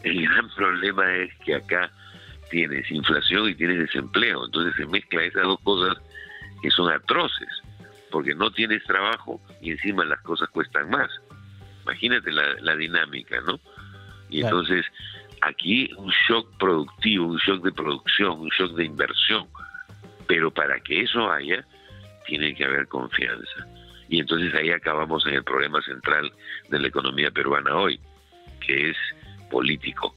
El gran problema es que acá tienes inflación y tienes desempleo, entonces se mezcla esas dos cosas que son atroces, porque no tienes trabajo y encima las cosas cuestan más. Imagínate la dinámica, ¿no? Y Claro. entonces aquí un shock productivo, un shock de producción, un shock de inversión, pero para que eso haya, tiene que haber confianza. Y entonces ahí acabamos en el problema central de la economía peruana hoy, que es político.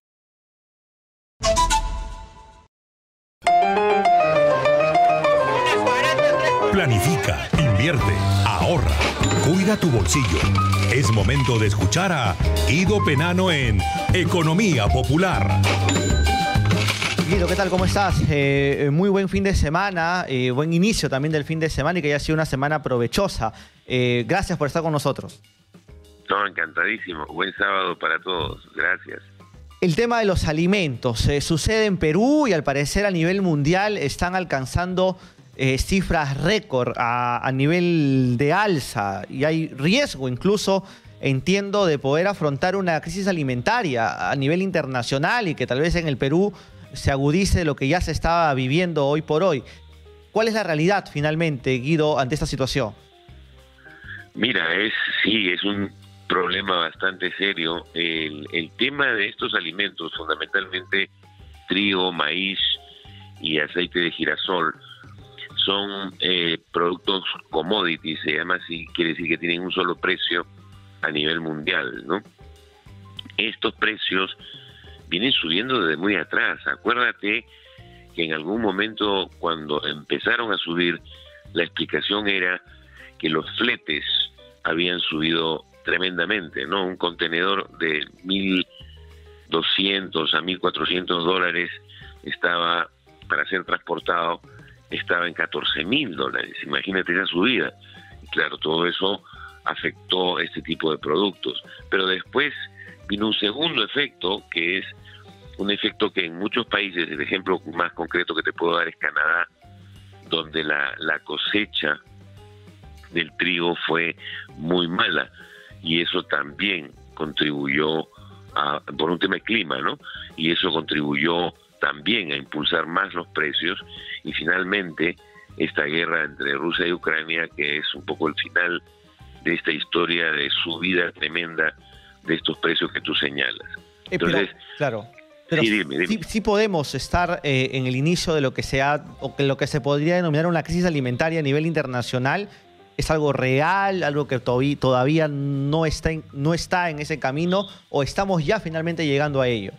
Planifica, invierte, ahorra, cuida tu bolsillo. Es momento de escuchar a Guido Penano en Economía Popular. Guido, ¿qué tal? ¿Cómo estás? Muy buen fin de semana, buen inicio también del fin de semana y que haya sido una semana provechosa. Gracias por estar con nosotros. No, encantadísimo. Buen sábado para todos. Gracias. El tema de los alimentos sucede en Perú y al parecer a nivel mundial están alcanzando cifras récord a nivel de alza y hay riesgo incluso, entiendo, de poder afrontar una crisis alimentaria a nivel internacional y que tal vez en el Perú se agudice lo que ya se estaba viviendo hoy por hoy. ¿Cuál es la realidad finalmente, Guido, ante esta situación? Mira, es un problema bastante serio. El tema de estos alimentos, fundamentalmente trigo, maíz y aceite de girasol, son productos commodities, se llama así, quiere decir que tienen un solo precio a nivel mundial, ¿no? Estos precios vienen subiendo desde muy atrás. Acuérdate que en algún momento cuando empezaron a subir, la explicación era que los fletes habían subido tremendamente, ¿no? Un contenedor de 1.200 a 1.400 dólares estaba, para ser transportado, estaba en $14.000. Imagínate esa subida. Y claro, todo eso afectó este tipo de productos. Pero después vino un segundo efecto, que es un efecto que en muchos países, el ejemplo más concreto que te puedo dar es Canadá, donde la cosecha del trigo fue muy mala y eso también contribuyó por un tema de clima, ¿no? Y eso contribuyó también a impulsar más los precios y finalmente esta guerra entre Rusia y Ucrania, que es un poco el final de esta historia de subida tremenda de estos precios que tú señalas. Entonces, claro. Pero sí, dime. Sí podemos estar en el inicio de lo que lo que se podría denominar una crisis alimentaria a nivel internacional. ¿Es algo real, algo que todavía no está en ese camino o estamos ya finalmente llegando a ello?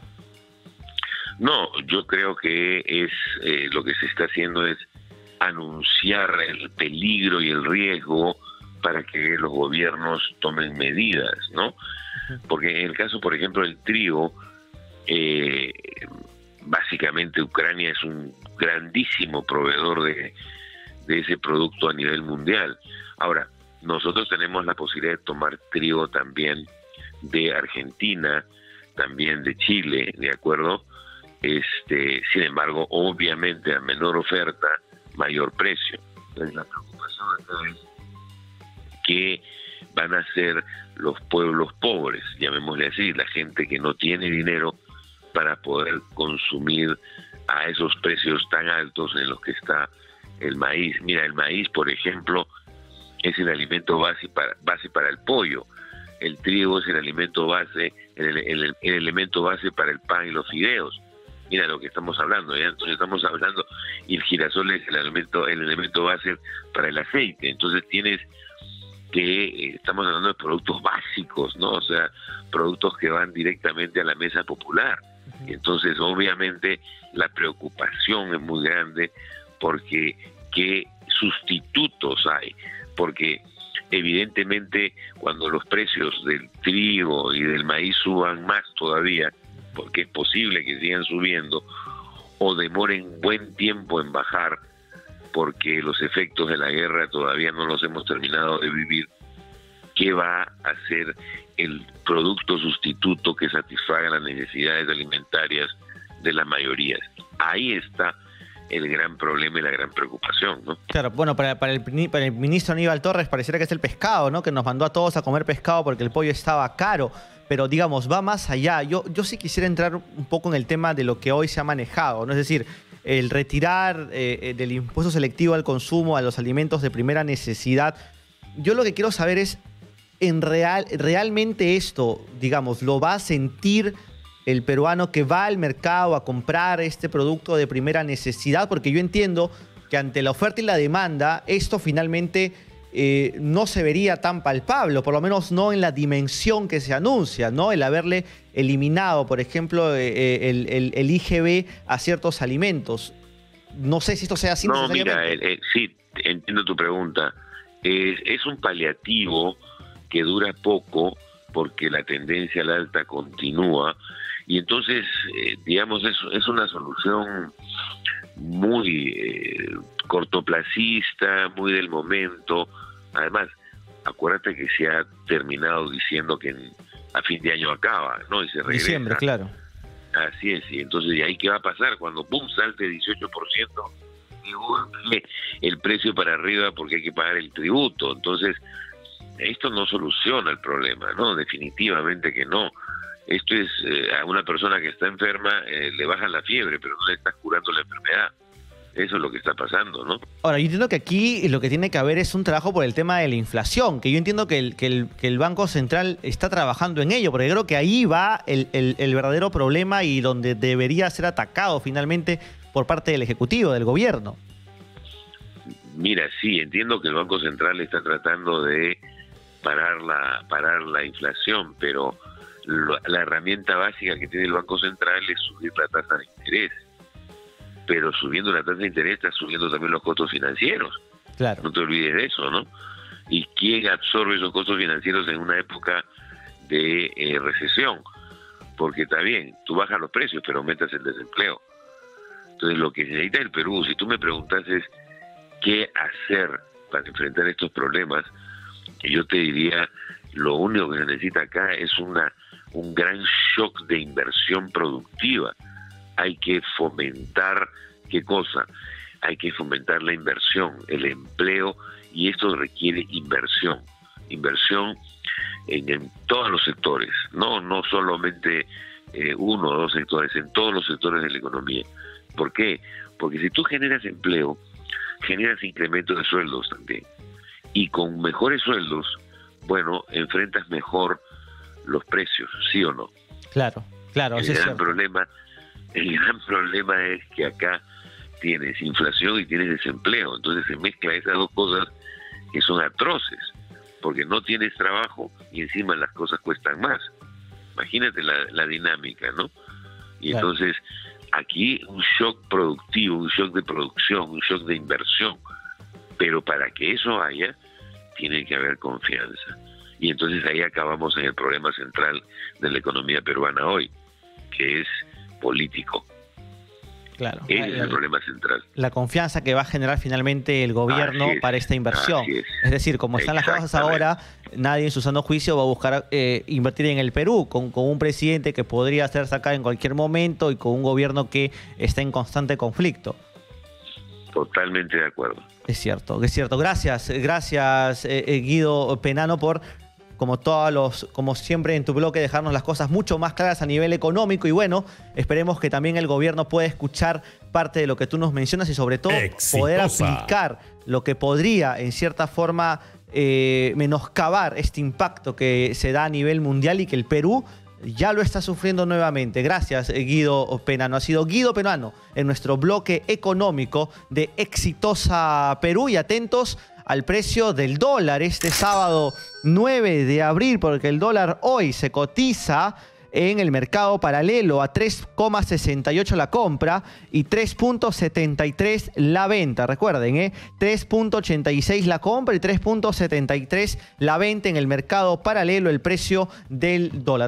No, yo creo que es lo que se está haciendo es anunciar el peligro y el riesgo para que los gobiernos tomen medidas, ¿no? Porque en el caso, por ejemplo, del trigo, básicamente Ucrania es un grandísimo proveedor de ese producto a nivel mundial. Ahora, nosotros tenemos la posibilidad de tomar trigo también de Argentina, también de Chile, ¿de acuerdo? Sin embargo, obviamente a menor oferta, mayor precio. Entonces la preocupación acá es que van a ser los pueblos pobres, llamémosle así, la gente que no tiene dinero para poder consumir a esos precios tan altos en los que está el maíz. Mira, el maíz, por ejemplo, es el alimento base para el pollo. El trigo es el alimento base, el elemento base para el pan y los fideos. Mira lo que estamos hablando, ¿ya? Entonces estamos hablando, y el girasol es el elemento base para el aceite. Entonces estamos hablando de productos básicos, ¿no? O sea, productos que van directamente a la mesa popular. Entonces, obviamente, la preocupación es muy grande porque ¿qué sustitutos hay? Porque evidentemente cuando los precios del trigo y del maíz suban más todavía, porque es posible que sigan subiendo o demoren buen tiempo en bajar, porque los efectos de la guerra todavía no los hemos terminado de vivir, ¿qué va a hacer el producto sustituto que satisfaga las necesidades alimentarias de las mayorías? Ahí está el gran problema y la gran preocupación, ¿no? Claro, bueno, para el ministro Aníbal Torres pareciera que es el pescado, ¿no? Que nos mandó a todos a comer pescado porque el pollo estaba caro. pero digamos, va más allá. Yo sí quisiera entrar un poco en el tema de lo que hoy se ha manejado, ¿no? Es decir, el retirar del impuesto selectivo al consumo a los alimentos de primera necesidad. Yo lo que quiero saber es, ¿realmente esto, digamos, lo va a sentir el peruano que va al mercado a comprar este producto de primera necesidad? Porque yo entiendo que ante la oferta y la demanda, esto finalmente no se vería tan palpable, o por lo menos no en la dimensión que se anuncia, ¿no? El haberle eliminado, por ejemplo, el IGB a ciertos alimentos. No sé si esto sea así. No, mira, sí, entiendo tu pregunta. Es un paliativo que dura poco porque la tendencia al alta continúa, y entonces, digamos, es una solución muy cortoplacista, muy del momento. Además, acuérdate que se ha terminado diciendo que a fin de año acaba, ¿no? Y se regresa. Diciembre, claro. Así es, y entonces, ¿y ahí qué va a pasar? Cuando ¡pum! Salte 18%, y el precio para arriba porque hay que pagar el tributo. Entonces, esto no soluciona el problema, ¿no? Definitivamente que no. Esto es, a una persona que está enferma le baja la fiebre, pero no le estás curando la enfermedad. Eso es lo que está pasando, ¿no? Ahora, yo entiendo que aquí lo que tiene que haber es un trabajo por el tema de la inflación, que yo entiendo que el Banco Central está trabajando en ello, porque creo que ahí va el verdadero problema y donde debería ser atacado finalmente por parte del Ejecutivo, del gobierno. Mira, sí, entiendo que el Banco Central está tratando de parar la inflación, pero la herramienta básica que tiene el Banco Central es subir la tasa de interés. Pero subiendo la tasa de interés está subiendo también los costos financieros. Claro. No te olvides de eso, ¿no? ¿Y quién absorbe esos costos financieros en una época de recesión? Porque está bien, tú bajas los precios, pero aumentas el desempleo. Entonces, lo que necesita el Perú, si tú me preguntases qué hacer para enfrentar estos problemas, yo te diría, lo único que se necesita acá es un gran shock de inversión productiva. Hay que fomentar, ¿qué cosa? Hay que fomentar la inversión, el empleo, y esto requiere inversión en todos los sectores, no solamente uno o dos sectores, en todos los sectores de la economía. ¿Por qué? Porque si tú generas empleo, generas incremento de sueldos también, y con mejores sueldos, bueno, enfrentas mejor los precios, ¿sí o no? Claro, El gran problema es que acá tienes inflación y tienes desempleo, entonces se mezcla esas dos cosas que son atroces, porque no tienes trabajo y encima las cosas cuestan más. Imagínate la dinámica, ¿no? Y claro. Entonces, aquí un shock productivo, un shock de producción, un shock de inversión, pero para que eso haya, tiene que haber confianza. Y entonces ahí acabamos en el problema central de la economía peruana hoy, que es político. Claro. Ese es el problema central. La confianza que va a generar finalmente el gobierno para esta inversión. Es decir, como están las cosas ahora, nadie en su sano juicio va a buscar invertir en el Perú, con un presidente que podría ser sacado en cualquier momento y con un gobierno que está en constante conflicto. Totalmente de acuerdo. Es cierto. Gracias, Guido Penano, por, como siempre en tu bloque, dejarnos las cosas mucho más claras a nivel económico. Y bueno, esperemos que también el gobierno pueda escuchar parte de lo que tú nos mencionas y sobre todo poder aplicar lo que podría, en cierta forma, menoscabar este impacto que se da a nivel mundial y que el Perú ya lo está sufriendo nuevamente. Gracias, Guido Penano. Ha sido Guido Penano en nuestro bloque económico de Exitosa Perú. Y atentos al precio del dólar este sábado 9 de abril, porque el dólar hoy se cotiza en el mercado paralelo a 3,68 la compra y 3,73 la venta. Recuerden, 3,86 la compra y 3,73 la venta en el mercado paralelo, el precio del dólar.